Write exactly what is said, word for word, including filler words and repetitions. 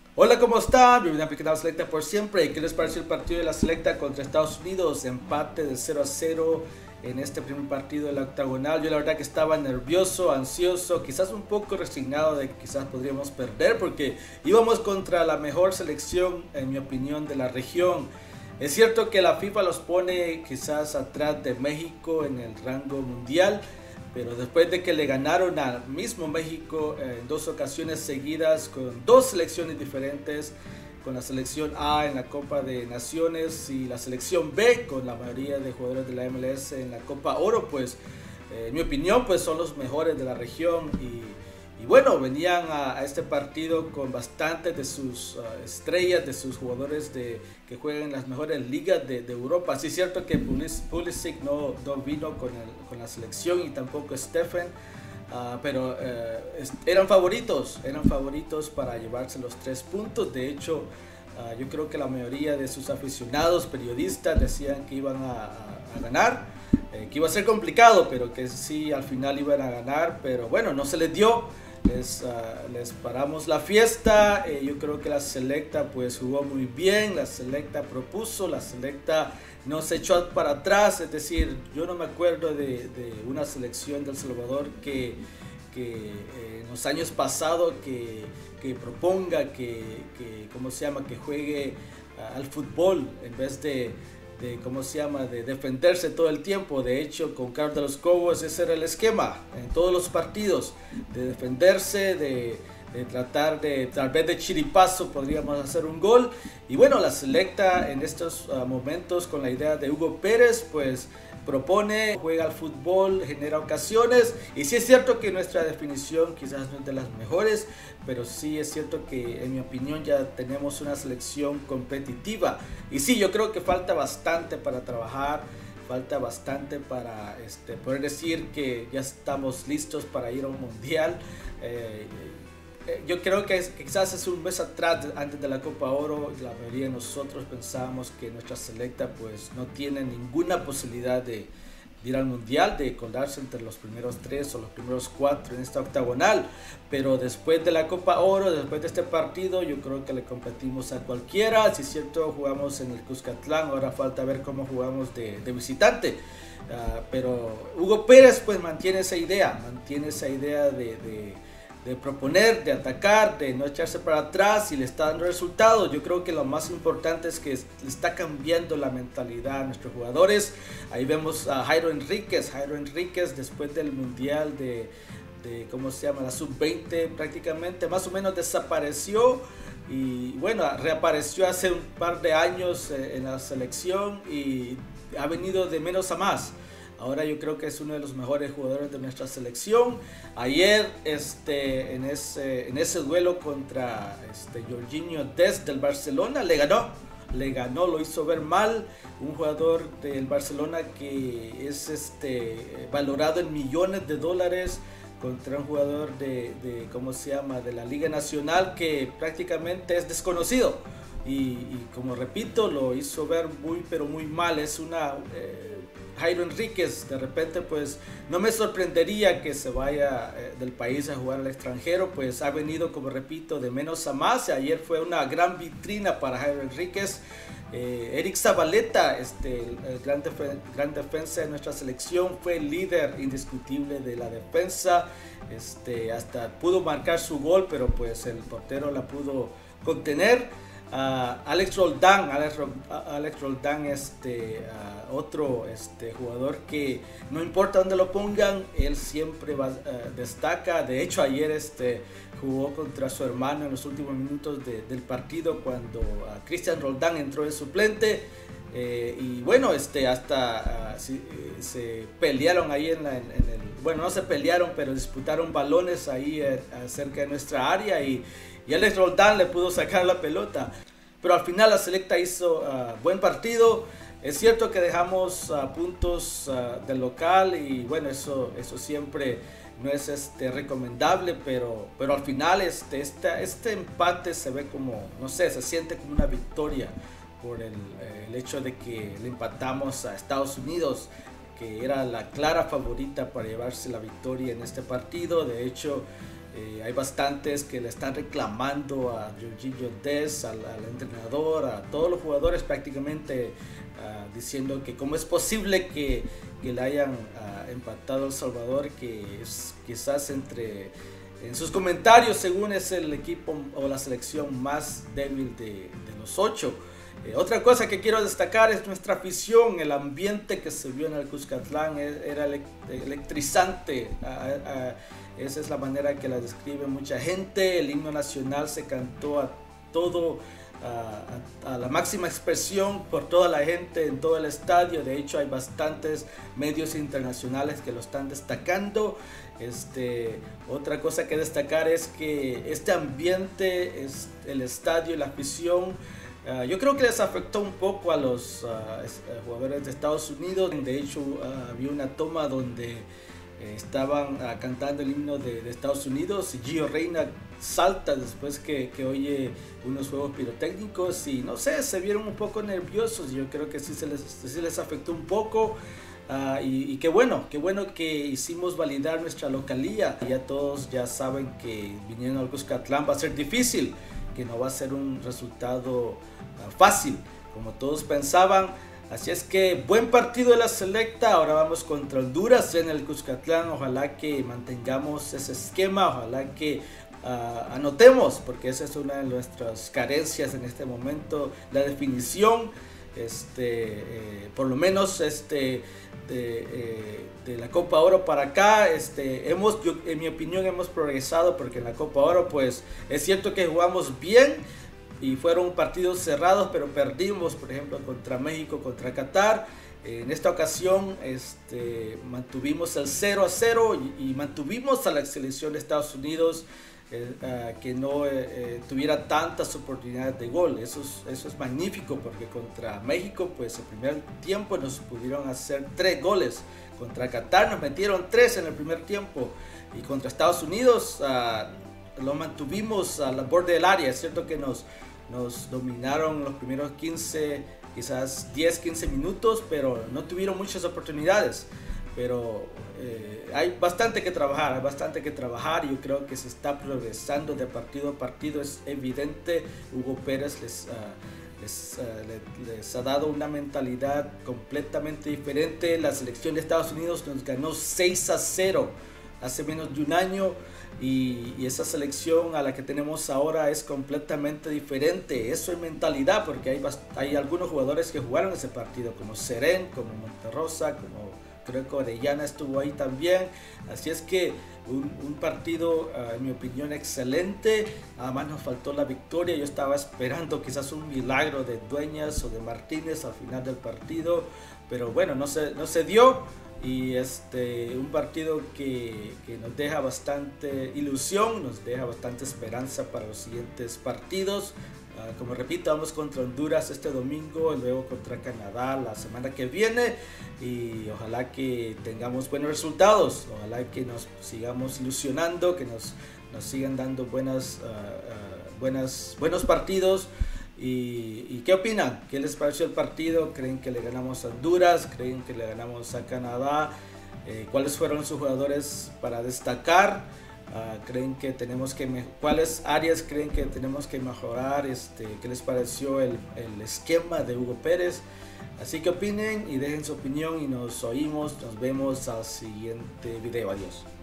Hola, ¿cómo están? Bienvenidos a Picado Selecta por siempre. ¿Qué les pareció el partido de la Selecta contra Estados Unidos? Empate de cero a cero en este primer partido de la octagonal. Yo la verdad que estaba nervioso, ansioso, quizás un poco resignado de que quizás podríamos perder porque íbamos contra la mejor selección, en mi opinión, de la región. Es cierto que la FIFA los pone quizás atrás de México en el rango mundial, pero después de que le ganaron al mismo México en dos ocasiones seguidas con dos selecciones diferentes, con la selección A en la Copa de Naciones y la selección B con la mayoría de jugadores de la M L S en la Copa Oro, pues eh, en mi opinión pues son los mejores de la región y, y bueno, venían a, a este partido con bastantes de sus uh, estrellas, de sus jugadores de, que juegan en las mejores ligas de, de Europa. Sí es cierto que Pulisic no, no vino con, el, con la selección y tampoco Stephen, uh, pero uh, eran favoritos, eran favoritos para llevarse los tres puntos. De hecho, uh, yo creo que la mayoría de sus aficionados, periodistas, decían que iban a, a, a ganar, eh, que iba a ser complicado, pero que sí al final iban a ganar, pero bueno, no se les dio. Les, uh, les paramos la fiesta. eh, yo creo que la Selecta pues jugó muy bien, la Selecta propuso, la Selecta no se echó para atrás, es decir, yo no me acuerdo de, de una selección de El Salvador que, que eh, en los años pasados que, que proponga, que, que, ¿cómo se llama?, que juegue uh, al fútbol en vez de de cómo se llama, de defenderse todo el tiempo. De hecho, con Carlos de los Cobos ese era el esquema en todos los partidos, de defenderse, de, de tratar de, tal vez de chiripazo podríamos hacer un gol. Y bueno, la Selecta en estos uh, momentos con la idea de Hugo Pérez, pues propone, juega al fútbol, genera ocasiones, y sí es cierto que nuestra definición quizás no es de las mejores, pero sí es cierto que en mi opinión ya tenemos una selección competitiva, y sí, yo creo que falta bastante para trabajar, falta bastante para este, poder decir que ya estamos listos para ir a un mundial. eh, Yo creo que, es, que quizás es un mes atrás, antes de la Copa Oro, la mayoría de nosotros pensábamos que nuestra Selecta pues no tiene ninguna posibilidad de, de ir al Mundial, de colarse entre los primeros tres o los primeros cuatro en esta octagonal. Pero después de la Copa Oro, después de este partido, yo creo que le competimos a cualquiera. Si es cierto, jugamos en el Cuscatlán, ahora falta ver cómo jugamos de, de visitante. Uh, pero Hugo Pérez pues mantiene esa idea, mantiene esa idea de... de de proponer, de atacar, de no echarse para atrás, y le está dando resultados. Yo creo que lo más importante es que le está cambiando la mentalidad a nuestros jugadores. Ahí vemos a Jairo Enríquez, Jairo Enríquez después del mundial de, de ¿cómo se llama?, la sub veinte, prácticamente más o menos desapareció, y bueno, reapareció hace un par de años en la selección y ha venido de menos a más. Ahora yo creo que es uno de los mejores jugadores de nuestra selección. Ayer este, en, ese, en ese duelo contra este, Jorginho Dest del Barcelona le ganó. Le ganó, lo hizo ver mal. Un jugador del Barcelona que es este, valorado en millones de dólares contra un jugador de, de, ¿cómo se llama?, de la Liga Nacional que prácticamente es desconocido. Y, y como repito, lo hizo ver muy pero muy mal. Es una... Eh, Jairo Enríquez, de repente pues no me sorprendería que se vaya eh, del país a jugar al extranjero, pues ha venido, como repito, de menos a más. Ayer fue una gran vitrina para Jairo Enríquez. eh, Eric Zabaleta, este, el, el gran, defen gran defensa de nuestra selección, fue el líder indiscutible de la defensa, este, hasta pudo marcar su gol, pero pues el portero la pudo contener. Uh, Alex Roldán, Alex, Alex Roldán, este, uh, otro este, jugador que no importa dónde lo pongan, él siempre va, uh, destaca. De hecho, ayer este, jugó contra su hermano en los últimos minutos de, del partido cuando uh, Cristian Roldán entró de suplente. Eh, y bueno, este, hasta uh, si, se pelearon ahí en, la, en, en el, bueno, no se pelearon, pero disputaron balones ahí eh, cerca de nuestra área, y, y Alex Roldán le pudo sacar la pelota. Pero al final la Selecta hizo uh, buen partido. Es cierto que dejamos uh, puntos uh, del local, y bueno, eso, eso siempre no es este, recomendable, pero, pero al final este, este, este empate se ve como, no sé, se siente como una victoria por el, el hecho de que le empatamos a Estados Unidos, que era la clara favorita para llevarse la victoria en este partido. De hecho, Eh, hay bastantes que le están reclamando a Jorginho Dest, al, al entrenador, a todos los jugadores prácticamente, uh, diciendo que cómo es posible que, que le hayan uh, empatado a El Salvador, que es quizás entre, en sus comentarios, según es el equipo o la selección más débil de, de los ocho. Eh, otra cosa que quiero destacar es nuestra afición. El ambiente que se vio en el Cuscatlán era electrizante. Uh, uh, Esa es la manera que la describe mucha gente. El himno nacional se cantó a todo, a, a, a la máxima expresión por toda la gente en todo el estadio. De hecho, hay bastantes medios internacionales que lo están destacando. Este, otra cosa que destacar es que este ambiente, es el estadio y la afición, Uh, yo creo que les afectó un poco a los uh, jugadores de Estados Unidos. De hecho, uh, había una toma donde eh, estaban uh, cantando el himno de, de Estados Unidos y Gio Reyna salta después que, que oye unos fuegos pirotécnicos y no sé, se vieron un poco nerviosos. Yo creo que sí, se les, sí les afectó un poco. Uh, y, y qué bueno, qué bueno que hicimos validar nuestra localía. Ya todos ya saben que viniendo al Cuscatlán va a ser difícil, que no va a ser un resultado uh, fácil como todos pensaban. Así es que buen partido de la selecta. Ahora vamos contra Honduras en el Cuscatlán. Ojalá que mantengamos ese esquema, ojalá que uh, anotemos, porque esa es una de nuestras carencias en este momento, la definición. Este, eh, por lo menos este, de, eh, de la Copa Oro para acá, este, hemos, yo, en mi opinión hemos progresado, porque en la Copa Oro pues es cierto que jugamos bien y fueron partidos cerrados, pero perdimos, por ejemplo, contra México, contra Qatar. En esta ocasión este, mantuvimos el cero a cero y, y mantuvimos a la selección de Estados Unidos Eh, uh, que no eh, eh, tuviera tantas oportunidades de gol. Eso es, eso es magnífico, porque contra México pues el primer tiempo nos pudieron hacer tres goles, contra Qatar nos metieron tres en el primer tiempo y contra Estados Unidos uh, lo mantuvimos a la borde del área. Es cierto que nos, nos dominaron los primeros quince, quizás diez quince minutos, pero no tuvieron muchas oportunidades. Pero eh, hay bastante que trabajar, hay bastante que trabajar. Yo creo que se está progresando de partido a partido, es evidente. Hugo Pérez les, uh, les, uh, les, les ha dado una mentalidad completamente diferente. La selección de Estados Unidos nos ganó seis a cero hace menos de un año y, y esa selección a la que tenemos ahora es completamente diferente. Eso es mentalidad, porque hay, hay algunos jugadores que jugaron ese partido, como Seren, como Monterrosa, como creo que Orellana estuvo ahí también. Así es que un, un partido, uh, en mi opinión, excelente. Además nos faltó la victoria. Yo estaba esperando quizás un milagro de Dueñas o de Martínez al final del partido, pero bueno, no se, no se dio. Y este, un partido que, que nos deja bastante ilusión, nos deja bastante esperanza para los siguientes partidos. Uh, como repito, vamos contra Honduras este domingo y luego contra Canadá la semana que viene, y ojalá que tengamos buenos resultados, ojalá que nos sigamos ilusionando, que nos, nos sigan dando buenas, uh, uh, buenas, buenos partidos. ¿Y, ¿Y qué opinan? ¿Qué les pareció el partido? ¿Creen que le ganamos a Honduras? ¿Creen que le ganamos a Canadá? Eh, ¿Cuáles fueron sus jugadores para destacar? Uh, ¿Creen que tenemos que ¿Cuáles áreas creen que tenemos que mejorar? Este, ¿Qué les pareció el, el esquema de Hugo Pérez? Así que opinen y dejen su opinión y nos oímos, nos vemos al siguiente video. Adiós.